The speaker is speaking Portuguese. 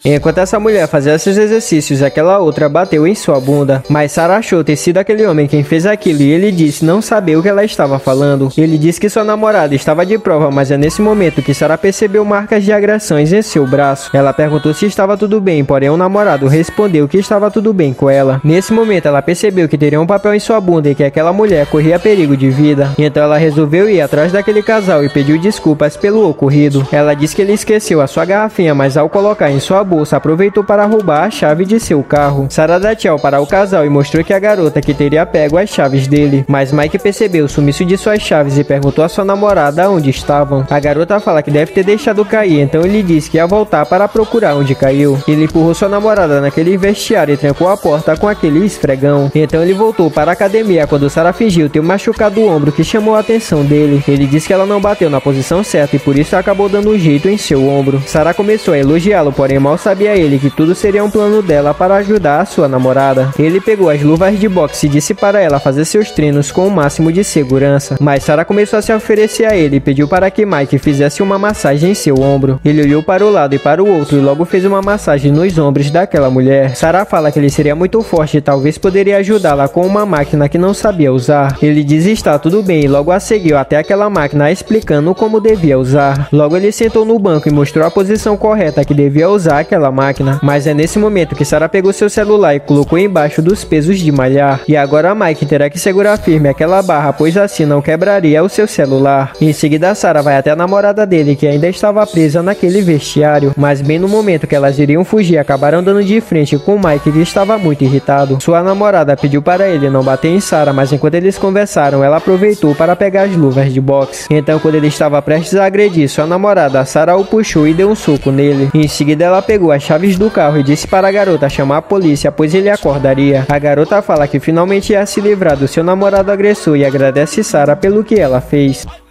Enquanto essa mulher fazia seus exercícios, aquela outra bateu em sua bunda. Mas Sarah achou ter sido aquele homem quem fez aquilo e ele disse não saber o que ela estava falando. Ele disse que sua namorada estava de prova, mas é nesse momento que Sarah percebeu marcas de agressões em seu braço. Ela perguntou se estava tudo bem, porém o namorado respondeu que estava tudo bem com ela. Nesse momento ela percebeu que teria um papel em sua bunda e que aquela mulher corria perigo de vida. Então ela resolveu ir atrás daquele casal e pediu desculpas pelo ocorrido. Ela disse que ele esqueceu a sua garrafinha, mas ao colocar em sua bolsa aproveitou para roubar a chave de seu carro. Sarah dá tchau para o casal e mostrou que a garota que teria pego as chaves dele. Mas Mike percebeu o sumiço de suas chaves e perguntou à sua namorada onde estavam. A garota fala que deve ter deixado cair, então ele disse que ia voltar para procurar onde caiu. Ele empurrou sua namorada naquele vestiário e trancou a porta com aquele esfregão. Então ele voltou para a academia quando Sarah fingiu ter machucado o ombro que chamou a atenção dele. Ele disse que ela não bateu na posição certa e por isso acabou dando um jeito em seu ombro. Sarah começou a elogiá-lo, porém mal sabia ele que tudo seria um plano dela para ajudar a sua namorada. Ele pegou as luvas de boxe e disse para ela fazer seus treinos com o máximo de segurança. Mas Sarah começou a se oferecer a ele e pediu para que Mike fizesse uma massagem em seu ombro. Ele olhou para o lado e para o outro e logo fez uma massagem nos ombros daquela mulher. Sarah fala que ele seria muito forte e talvez poderia ajudá-la com uma máquina que não sabia usar. Ele diz estar tudo bem e logo a seguiu até aquela máquina explicando como devia usar. Logo ele sentou no banco e mostrou a posição correta que devia usar aquela máquina. Mas é nesse momento que Sarah pegou seu celular e colocou embaixo dos pesos de malhar. E agora Mike terá que segurar firme aquela barra, pois assim não quebraria o seu celular. Em seguida Sarah vai até a namorada dele, que ainda estava presa naquele vestiário. Mas bem no momento que elas iriam fugir, acabaram dando de frente com Mike, que estava muito irritado. Sua namorada pediu para ele não bater em Sarah, mas enquanto eles conversaram, ela aproveitou para pegar as luvas de boxe. Então quando ele estava prestes a agredir sua namorada, Sarah o puxou e deu um soco nele. Em seguida ela pegou as chaves do carro e disse para a garota chamar a polícia, pois ele acordaria. A garota fala que finalmente ia se livrar do seu namorado agressor e agradece Sarah pelo que ela fez.